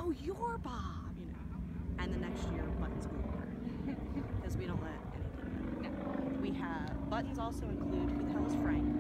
oh, you're Bob, you know. And the next year, Buttons galore. Because we don't let anything go. No. We have, Buttons also include, who the hell is Frank?